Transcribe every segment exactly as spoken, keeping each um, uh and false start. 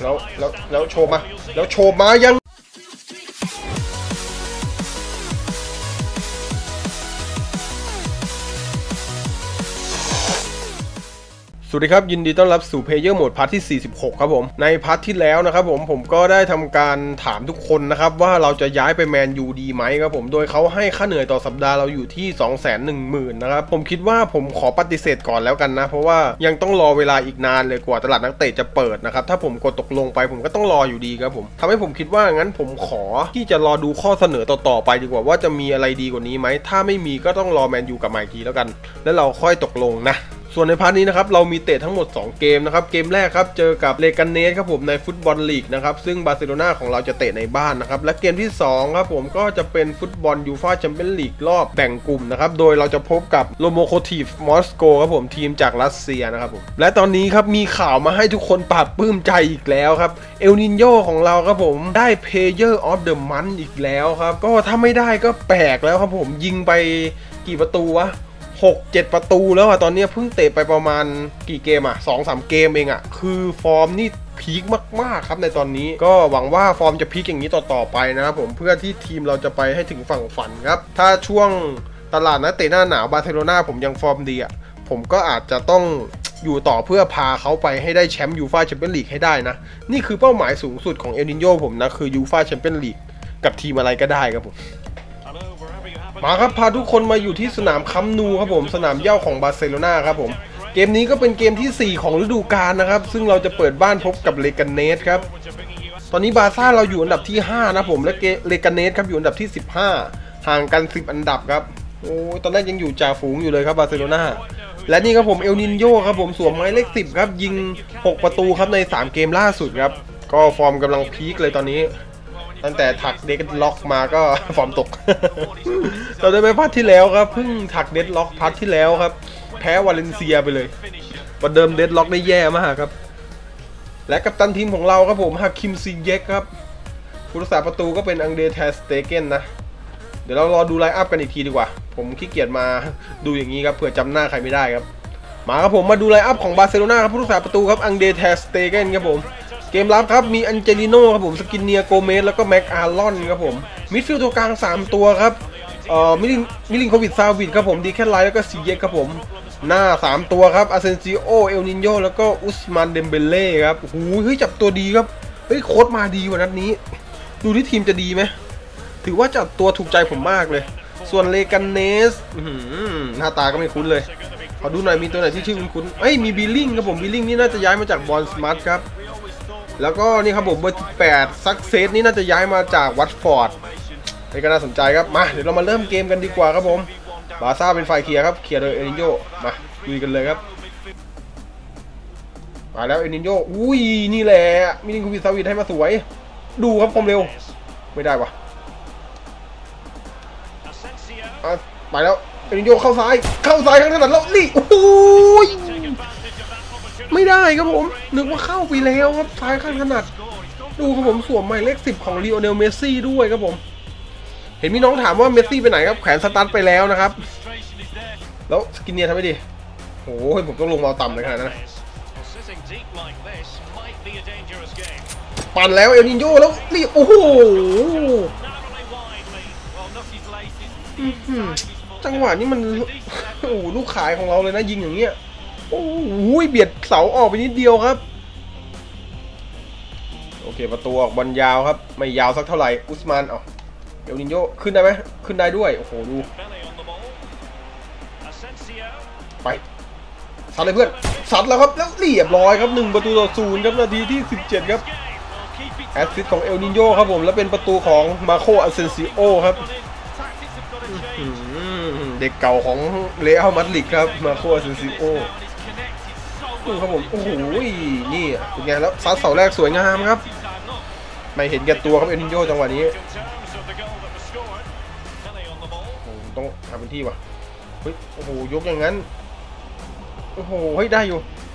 แล้วแล้วแล้วโชว์มาแล้วโชว์มายังสวัสดีครับยินดีต้อนรับสู่ Player Mode พาร์ทที่สี่สิบหกครับผมในพาร์ทที่แล้วนะครับผมผมก็ได้ทำการถามทุกคนนะครับว่าเราจะย้ายไปแมนยูดีไหมครับผมโดยเขาให้ค่าเหนื่อยต่อสัปดาห์เราอยู่ที่ สองแสนหนึ่งหมื่น นะครับผมคิดว่าผมขอปฏิเสธก่อนแล้วกันนะเพราะว่ายังต้องรอเวลาอีกนานเลยกว่าตลาดนักเตะจะเปิดนะครับถ้าผมกดตกลงไปผมก็ต้องรออยู่ดีครับผมทำให้ผมคิดว่างั้นผมขอที่จะรอดูข้อเสนอต่อๆไปดีกว่าว่าจะมีอะไรดีกว่านี้ไหมถ้าไม่มีก็ต้องรอแมนยูกลับมาอีกทีแล้วกันแล้วเราค่อยตกลงนะส่วนในพาร์ทนี้นะครับเรามีเตะทั้งหมดสองเกมนะครับเกมแรกครับเจอกับเลกาเนสครับผมในฟุตบอลลีกนะครับซึ่งบาร์เซโลนาของเราจะเตะในบ้านนะครับและเกมที่สองครับผมก็จะเป็นฟุตบอลยูฟ่าแชมเปี้ยนลีกรอบแบ่งกลุ่มนะครับโดยเราจะพบกับโลโมโคทีฟมอสโกครับผมทีมจากรัสเซียนะครับผมและตอนนี้ครับมีข่าวมาให้ทุกคนปลาบปลื้มใจอีกแล้วครับเอลนินโญของเราครับผมได้ Player of the Month อีกแล้วครับก็ถ้าไม่ได้ก็แปลกแล้วครับผมยิงไปกี่ประตูวะหก เจ็ด ประตูแล้วอะตอนนี้เพิ่งเตะไปประมาณกี่เกมอะ สองสาม เกมเองอะคือฟอร์มนี่พีคมากๆครับในตอนนี้ก็หวังว่าฟอร์มจะพีคอย่างนี้ต่อๆไปนะครับผมเพื่อที่ทีมเราจะไปให้ถึงฝั่งฝันครับถ้าช่วงตลาดนักเตะหน้าหนาวบาร์เซโลนาผมยังฟอร์มดีอะผมก็อาจจะต้องอยู่ต่อเพื่อพาเขาไปให้ได้แชมป์ยูฟ่าแชมเปี้ยนลีกให้ได้นะนี่คือเป้าหมายสูงสุดของเอลนินโญผมนะคือยูฟ่าแชมเปี้ยนลีกกับทีมอะไรก็ได้ครับผมมาครับพาทุกคนมาอยู่ที่สนามคัมนูครับผมสนามเหย้าของบาร์เซโลนาครับผมเกมนี้ก็เป็นเกมที่สี่ของฤดูกาลนะครับซึ่งเราจะเปิดบ้านพบกับเลกาเนสครับตอนนี้บาร์ซ่าเราอยู่อันดับที่ห้านะผมและเลกาเนสครับอยู่อันดับที่สิบห้าห่างกันสิบอันดับครับโอ้ตอนแรกยังอยู่จ่าฝูงอยู่เลยครับบาร์เซโลนาและนี่ครับผมเอลนินโญครับผมสวมไม้เลขสิบครับยิงหกประตูครับในสามเกมล่าสุดครับก็ฟอร์มกำลังพีคเลยตอนนี้ตั้งแต่ถักเดดล็อกมาก็ฟอร์มตก เราได้ไปพัดที่แล้วครับเพิ่งถักเดดล็อกพัดที่แล้วครับแพ้วาเลนเซียไปเลยประเดิมเดดล็อกได้แย่มากครับและกัปตันทีมของเราครับผมฮาคิมซิเยกครับผู้รักษาประตูก็เป็นอังเดร เทสเตเกนนะเดี๋ยวเรารอดูไลน์อัพกันอีกทีดีกว่าผมขี้เกียจมาดูอย่างนี้ครับเผื่อจำหน้าใครไม่ได้ครับมาครับผมมาดูไลน์อัพของบาร์เซโลนาครับผู้รักษาประตูครับอังเดร เทสเตเกนครับผมเกมรับครับมีอันเจลิโน่ครับผมสกินเนียโกเมสแล้วก็แม็กอาร์ลอนครับผมมิดฟิลด์ตัวกลางสามตัวครับเอ่อมิลินมิลินโควิดซาวิดครับผมดีแค่ไลท์แล้วก็ซีเยกครับผมหน้าสามตัวครับอาเซนซิโอเอลนินโญแล้วก็อุสมานเดมเบเล่ครับโอ้โหเฮ้ยจับตัวดีครับเฮ้ยโค้ชมาดีกว่านัดนี้ดูที่ทีมจะดีไหมถือว่าจับตัวถูกใจผมมากเลยส่วนเลกาเนสหน้าตาก็ไม่คุ้นเลยขอดูหน่อยมีตัวไหนที่ชื่อคุ้นๆเอ้ยมีบิลลิงครับผมบิลลิงนี่น่าจะย้ายมาจากบอลสมาร์ทครับแล้วก็นี่ครับผมเบอร์ที่แปดซักเซสนี่น่าจะย้ายมาจากวัตฟอร์ดนี่ก็น่าสนใจครับมาเดี๋ยวเรามาเริ่มเกมกันดีกว่าครับผมบาร์ซ่าเป็นฝ่ายเคลียร์ครับเคลียร์โดยเอลนินโญมาลุยกันเลยครับมาแล้วเอลนินโญอุ้ยนี่แหละมิลินโควิดซาวิดให้มาสวยดูครับความเร็วไม่ได้วะไปแล้วเอลนินโญเข้าซ้ายเข้าซ้ายข้างถนัดแล้วนี่โอ้ยไม่ได้ครับผมนึกว่าเข้าไปแล้วครับซ้ายข้างถนัดดูครับผมสวมหมายเลขสิบของลีโอเนลเมสซี่ด้วยครับผมเห็นมีน้องถามว่าเมสซี่ไปไหนครับแขวนสตาร์ทไปแล้วนะครับแล้วสกินเนียทำไม่ดีโอ้ยผมต้องลงมาต่ำเลยขนาดนั้นนะปั่นแล้วเอลนินโญแล้วนี่โอ้โหจังหวะนี้มันโอ้ลูกขายของเราเลยนะยิงอย่างเงี้ยโอ้ยเบียดเสาออกไปนิดเดียวครับโอเคประตูออกบอลยาวครับไม่ยาวสักเท่าไหร่อุสมานเอาเอลนินโญขึ้นได้ไหมขึ้นได้ด้วยโอ้โหดูไปซัดเลยเพื่อนซัดแล้วครับแล้วเรียบร้อยครับหนึ่งประตูต่อศูนย์ครับนาทีที่สิบเจ็ดครับแอสซิสต์ของเอลนินโญครับผมแล้วเป็นประตูของมาโคอาเซนซิโอครับเด็กเก่าของเรอัลมาดริดครับมาโคอาเซนซิโอดูครับผมโอ้โหนี่เป็นไงแล้วซัดเสาแรกสวยงามครับไม่เห็นแก่ตัวครับเอลนินโญจังหวะนี้ต้องหาพื้นที่ว่ะเฮ้ยโอ้โหยกอย่างนั้นโอ้โหเฮ้ยได้อยู่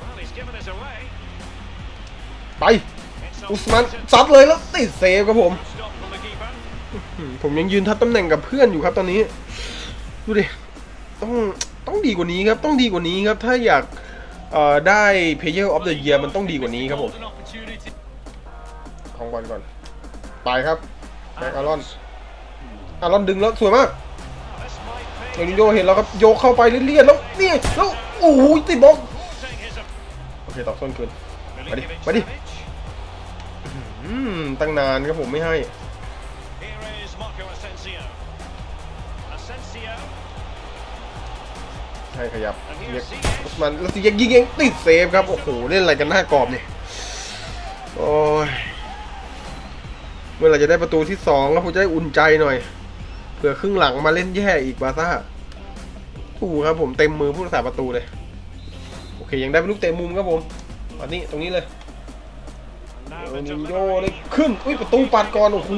ไปอุสมานซัดเลยแล้วติดเซฟครับผมผมยังยืนทัดตำแหน่งกับเพื่อนอยู่ครับตอนนี้ดูดิต้องต้องดีกว่านี้ครับต้องดีกว่านี้ครับถ้าอยากเอ่อได้ Player of the Year มันต้องดีกว่านี้ครับผมของบอลก่อนไปครับแบ็คอารอนอารอนดึงแล้วสวยมากเอลิโยเห็นแล้วครับโยกเข้าไปเลียดๆแล้วนี่แล้วโอ้โหติดบล็อกโอเคต่อส้นคืนมาดิมาดิตั้งนานครับผมไม่ให้ให้ขยับเรียกมันแล้วสิยิงยิงเองติดเซฟครับโอ้โหเล่นอะไรกันหน้ากรอบเนี่ยโอ้ยเมื่อไหร่จะได้ประตูที่สองแล้วผมจะได้อุ่นใจหน่อยเผื่อครึ่งหลังมาเล่นแย่อีกบาซ่าถูกครับผมเต็มมือผู้รักษาประตูเลยโอเคยังได้เป็นลูกเตะมุมครับผมอันนี้ตรงนี้เลยโอ้โยเลยขึ้นอุ้ยประตูปัดก่อนโอ้โห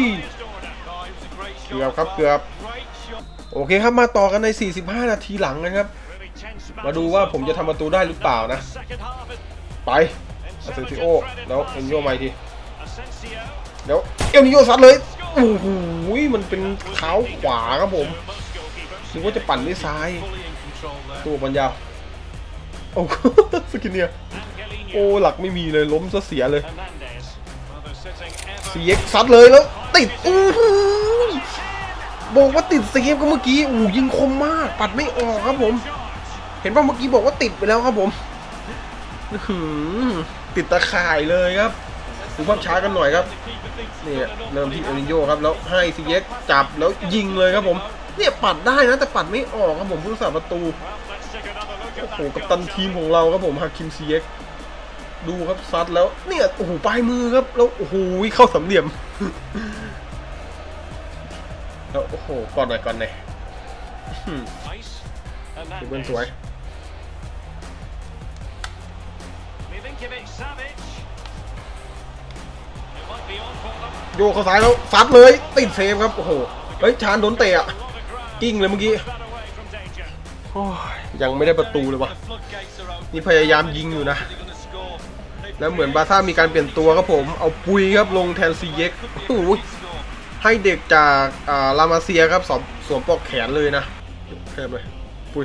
เกือบครับเกือบโอเคครับมาต่อกันในสี่สิบห้านาทีหลังนะครับมาดูว่าผมจะทำประตูได้หรือเปล่านะไปอาเซนซิโอแล้วเอ็นโยมาทีเดี๋ยวเอ็นโยซัดเลยโอ้โหมันเป็นเท้าขวาครับผมนึกว่าจะปั่นด้วยซ้ายตัวบอลยาวโอ้สกินเนียโอ้หลักไม่มีเลยล้มซะเสียเลยซีเอ็กซัดเลยแล้วติดอู้บอกว่าติดเซฟก็เมื่อกี้อู้ยิงคมมากปัดไม่ออกครับผมเห็นป่ะเมื่อกี้บอกว่าติดไปแล้วครับผมติดตะข่ายเลยครับดูภาพช้ากันหน่อยครับนี่เริ่มที่เอลิโยครับแล้วให้ซีเอ็กจับแล้วยิงเลยครับผมเนี่ยปัดได้นะแต่ปัดไม่ออกครับผมผู้รักษาประตูโอ้โหกัปตันทีมของเราครับผมฮาคิมซีเอ็กดูครับซัดแล้วเนี่ยโอ้โหปลายมือครับแล้วโอ้โหเข้าสามเหลี่ยมแล้วโอ้โหก่อนหน่อยก่อนหน่อยเบิ้ลสวยโยกเข้าซ้ายแล้วซัดเลยติดเซฟครับโอ้โหเฮ้ยชานโดนเตะอะกิ้งเลยเมื่อกี้ยังไม่ได้ประตูเลยวะนี่พยายามยิงอยู่นะแล้วเหมือนบาซ่ามีการเปลี่ยนตัวครับผมเอาปุยครับลงแทนซีเย็กโอ้ยให้เด็กจากลามาเซียครับสวมสวมปลอกแขนเลยนะแคบเลยปุย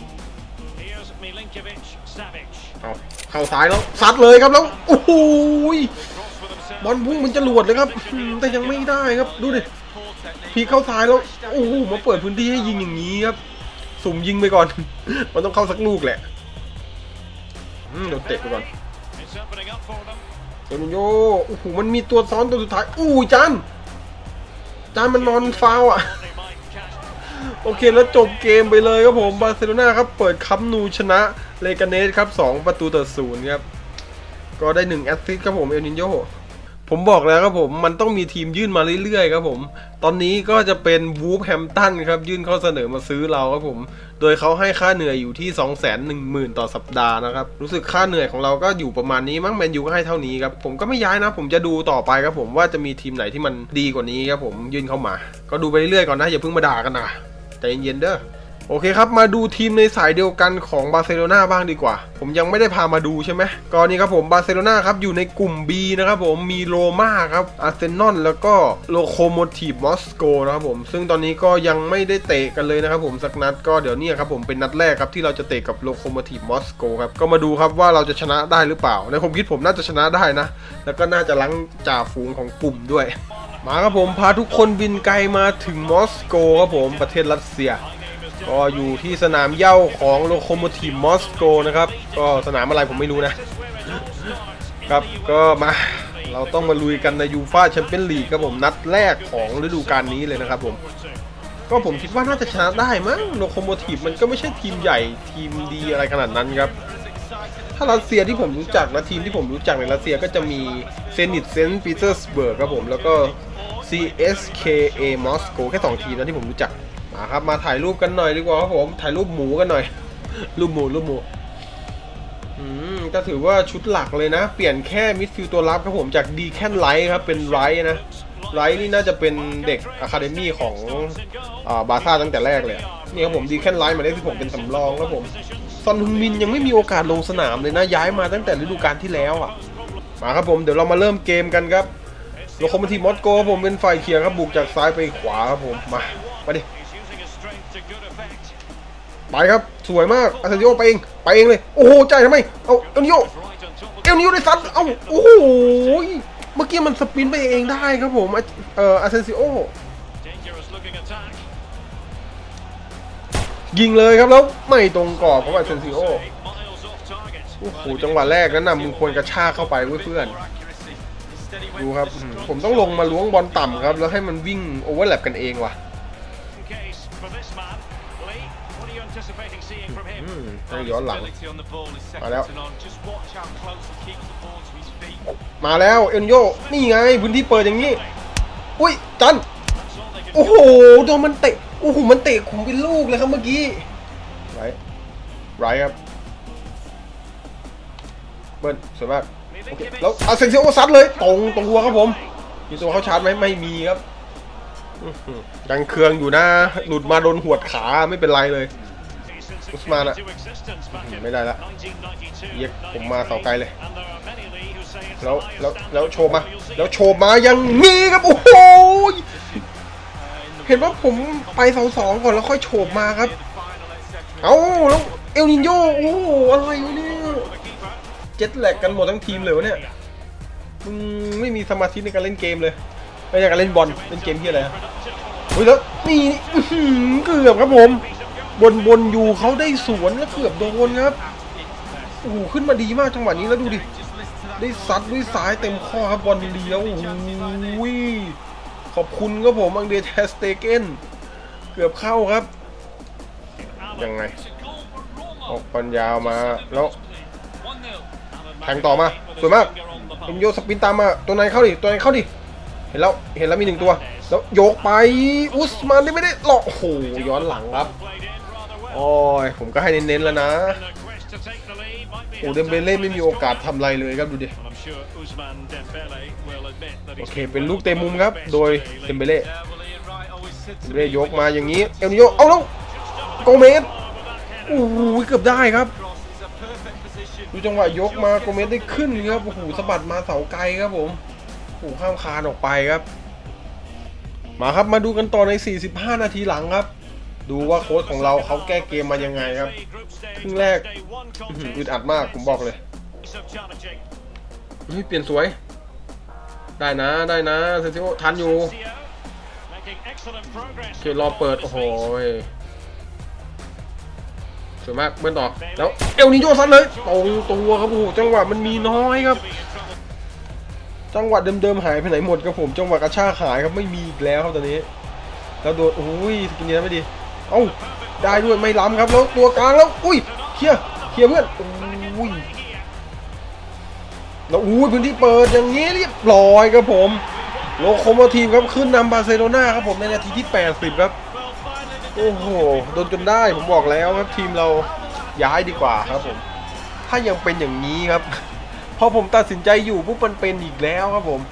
เอาเข้าซ้ายแล้วซัดเลยครับแล้วโอ้โหบอลพุ่งมันจะหลวดเลยครับแต่ยังไม่ได้ครับดูดิพีเข้าซ้ายแล้วโอ้โหมาเปิดพื้นที่ให้ยิงอย่างนี้ครับสุ่มยิงไปก่อนมันต้องเข้าสักลูกแหละเดี๋ยวเตะไปก่อนเซมิโยโอ้โหมันมีตัวซ้อนตัวสุดท้ายอู้จานจานมันนอนฟาวอ่ะโอเคแล้วจบเกมไปเลยครับผมบาร์เซโลนาครับเปิดคัมนูชนะเลกาเนสครับสองประตูต่อศูนย์ครับก็ได้หนึ่งแอสซิสต์ครับผมเอลนิโญผมบอกแล้วครับผมมันต้องมีทีมยื่นมาเรื่อยๆครับผมตอนนี้ก็จะเป็นวูฟแฮมตันครับยื่นข้อเสนอมาซื้อเราครับผมโดยเขาให้ค่าเหนื่อยอยู่ที่ สองแสนหนึ่งหมื่น ต่อสัปดาห์นะครับรู้สึกค่าเหนื่อยของเราก็อยู่ประมาณนี้มั้งแมนยูก็ให้เท่านี้ครับผมก็ไม่ย้ายนะผมจะดูต่อไปครับผมว่าจะมีทีมไหนที่มันดีกว่านี้ครับผมยื่นเข้ามาก็ดูไปเรื่อยๆก่อนนะอย่าเพิ่งมาด่ากันนะใจเย็นๆเด้อโอเคครับมาดูทีมในสายเดียวกันของบาร์เซโลนาบ้างดีกว่าผมยังไม่ได้พามาดูใช่ไหมก่อนนี้ครับผมบาร์เซโลนาครับอยู่ในกลุ่ม B นะครับผมมีโรม่าครับอาร์เซนอลแล้วก็โลโคโมทีฟมอสโกนะครับผมซึ่งตอนนี้ก็ยังไม่ได้เตะกันเลยนะครับผมสักนัดก็เดี๋ยวนี้ครับผมเป็นนัดแรกครับที่เราจะเตะกับโลโคโมทีฟมอสโกครับก็มาดูครับว่าเราจะชนะได้หรือเปล่าในความคิดผมน่าจะชนะได้นะแล้วก็น่าจะล้างจ่าฝูงของกลุ่มด้วยมาครับผมพาทุกคนบินไกลมาถึงมอสโกครับผมประเทศรัสเซียก็อยู่ที่สนามเหย้าของโลโคโมทีฟมอสโกนะครับก็สนามอะไรผมไม่รู้นะครับก็มาเราต้องมาลุยกันในยูฟ่าแชมเปี้ยนลีกครับผมนัดแรกของฤดูกาลนี้เลยนะครับผมก็ผมคิดว่าน่าจะชนะได้มั้งโลโคโมทีฟมันก็ไม่ใช่ทีมใหญ่ทีมดีอะไรขนาดนั้นครับถ้ารัสเซียที่ผมรู้จักนะทีมที่ผมรู้จักในรัสเซียก็จะมีเซนิตเซนต์ปีเตอร์สเบิร์กครับผมแล้วก็ ซี เอส เค เอ มอสโกแค่สองทีมนะที่ผมรู้จักมาครับมาถ่ายรูปกันหน่อยดีกว่าครับผมถ่ายรูปหมูกันหน่อยรูปหมูรูปหมูอืมก็ถือว่าชุดหลักเลยนะเปลี่ยนแค่มิดฟิลด์ตัวรับครับผมจากดีแคนไลท์ครับเป็นไรท์นะไรท์นี่น่าจะเป็นเด็กอะคาเดมี่ของอ่าบาซ่าตั้งแต่แรกเลยนี่ครับผมดีแคนไลท์มาได้ที่ผมเป็นสำรองครับผมซอนฮึงมินยังไม่มีโอกาสลงสนามเลยนะย้ายมาตั้งแต่ฤดูกาลที่แล้วอ่ะมาครับผมเดี๋ยวเรามาเริ่มเกมกันครับโลโคโมทีฟมอสโกครับผมเป็นฝ่ายเคลียร์ครับบุกจากซ้ายไปขวาครับผมมามาดิไปครับสวยมากอาร์เซนอลไปเองไปเองเลยโอ้โหใจทำไมเอาเอลนิโญเอลนิโญได้ซัดเอาโอ้โหเมื่อกี้มันสปินไปเองได้ครับผมเอ่ออาเซนซิโอยิงเลยครับแล้วไม่ตรงกรอบของอาเซนซิโอโอ้โหจังหวะแรกนั้นนะมึงควรกระชากเข้าไปเพื่อนดูครับผมต้องลงมาล้วงบอลต่ำครับแล้วให้มันวิ่งโอเวอร์แลปกันเองว่ะให้ย้อนหลังมาแล้วมาแล้วเอ็นโยนี่ไงพื้นที่เปิดอย่างนี้อุ้ยจันโอ้โหโดนมันเตะโอ้โหมันเตะขุมเป็นลูกเลยครับเมื่อกี้ไรไรครับเบิ้ลสวยมากโอเคแล้วอาเซนซิโอซัดเลยตรงตรงหัวครับผมมีตัวเขาชาร์จไหมไม่มีครับยังเคืองอยู่นะหลุดมาโดนหวดขาไม่เป็นไรเลยอุสมานอะไม่ได้ละเย็กผมมาเสาไกลเลยแล้วแล้วแล้วโชว์มาแล้วโชว์มายังงี้ครับโอ้โหเห็นว่าผมไปเสาสองก่อนแล้วค่อยโฉบมาครับเอาแล้วเอลนิโญ่โอ้โหอะไรวะเนี่ยเจ็ตแลกกันหมดทั้งทีมเลยวะเนี่ยมึงไม่มีสมาธิในการเล่นเกมเลยไม่ใช่การเล่นบอลเล่นเกมที่อะไรเฮ้ยแล้วนี่เกือบครับผมบนบนอยู่เขาได้สวนแล้วเกือบโดนครับโอ้โหขึ้นมาดีมากจังหวะนี้แล้วดูดิได้ซัดด้วยซ้ายเต็มข้อครับบอลเลี้ยวโอ้ยขอบคุณครับผมอังเดร เทสเตเกนเกือบเข้าครับยังไงออกบอลยาวมาแล้วแทงต่อมาสวยมากเป็นโยสปินตามมาตัวไหนเข้าดิตัวไหนเข้าดิเห็นแล้วเห็นแล้วมีหนึ่งตัวแล้วโยกไปอุสมานได้ไม่ได้หลอกโอ้โหย้อนหลังครับโอ้ยผมก็ให้เน้นๆแล้วนะโอ้เดมเบเล่ไม่มีโอกาสทำอะไรเลยครับดูดิโอเคเป็นลูกเตะมุมครับโดยเดมเบเล่เดมเบเล่ยกมาอย่างนี้เอลนิโญ่เอาแล้วโกเมสโอ้โหเกือบได้ครับดูจังหวะยกมาโกเมสได้ขึ้นครับโอ้โหสะบัดมาเสาไกลครับผมโอ้โหข้ามคานออกไปครับมาครับมาดูกันต่อในสี่สิบห้านาทีหลังครับดูว่าโค้ชของเราเขาแก้เกมมายังไงครับครึ่งแรกอึดอัดมากผมบอกเลยนี่เปลี่ยนสวยได้นะได้นะเซนซิโอทันอยู่เกรอเปิดโอ้โหสวยมากเบิ้ลต่อแล้วเอลนิโญ่ซัดเลยตรงตัวครับโอ้โหจังหวะมันมีน้อยครับจังหวะเดิมๆหายไปไหนหมดครับผมจังหวะกระชากหายครับไม่มีอีกแล้วครับตอนนี้แล้วโดนอุ้ยสกินนี้ไม่ดีเอ้าได้ด้วยไม่ล้ำครับแล้วตัวกลางแล้วอุ้ยเคลียร์เคลียร์เพื่อนอุ้ยแล้วอุ้ยพื้นที่เปิดอย่างนี้เรียบร้อยครับผมโลโคโมทีฟครับขึ้นนำบาร์เซโลนาครับผมในนาทีที่แปดสิบครับโอ้โหโดนจนได้ผมบอกแล้วครับทีมเราย้ายดีกว่าครับผมถ้ายังเป็นอย่างนี้ครับพอผมตัดสินใจอยู่ปุ๊บมันเป็นอีกแล้วครับผม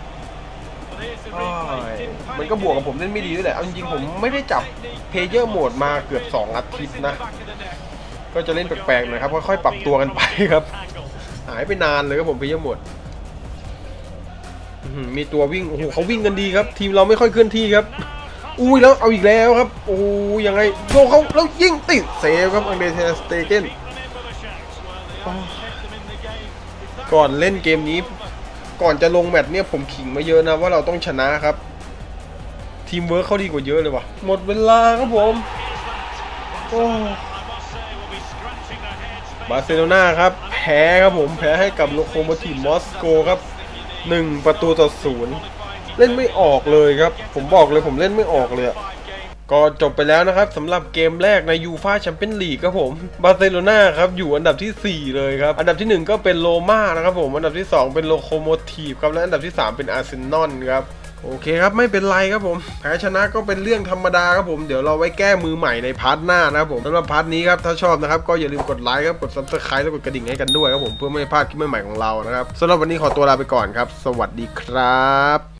มันก็บวกกับผมเล่นไม่ดีด้วยแหละเอาจริงๆผมไม่ได้จับเพลเยอร์โหมดมาเกือบสองอาทิตย์นะก็จะเล่นแปลกๆหน่อยครับค่อยๆปรับตัวกันไปครับหายไปนานเลยครับผมเพลเยอร์โหมดมีตัววิ่งโอ้โหเขาวิ่งกันดีครับทีมเราไม่ค่อยเคลื่อนที่ครับอุ้ยแล้วเอาอีกแล้วครับโอ้ยังไงโยเขาแล้วยิงติดเซฟครับอังเดร เทสเตเกนก่อนเล่นเกมนี้ก่อนจะลงแมตช์เนี่ยผมขิงมาเยอะนะว่าเราต้องชนะครับทีมเวิร์คเขาดีกว่าเยอะเลยว่ะหมดเวลาครับผมโอ้บาร์เซโลนาครับแพ้ครับผมแพ้ให้กับโลโคโมทีฟมอสโกครับหนึ่งประตูต่อศูนย์เล่นไม่ออกเลยครับผมบอกเลยผมเล่นไม่ออกเลยก็จบไปแล้วนะครับสำหรับเกมแรกในยูฟ่าแชมเปี้ยนลีกครับผมบาร์เซโลนาครับอยู่อันดับที่สี่เลยครับอันดับที่หนึ่งก็เป็นโรม่านะครับผมอันดับที่สองเป็นโลโคโมทีฟครับและอันดับที่สามเป็นอาร์เซนอลครับโอเคครับไม่เป็นไรครับผมแพ้ชนะก็เป็นเรื่องธรรมดาครับผมเดี๋ยวเราไว้แก้มือใหม่ในพาร์ทหน้านะครับผมสำหรับพาร์ทนี้ครับถ้าชอบนะครับก็อย่าลืมกดไลค์ครับกด ซับสไครบ์ แล้วกดกระดิ่งให้กันด้วยครับผมเพื่อไม่พลาดคลิปใหม่ๆของเรานะครับสำหรับวันนี้ขอตัวลาไปก่อนครับสวัสดีครับ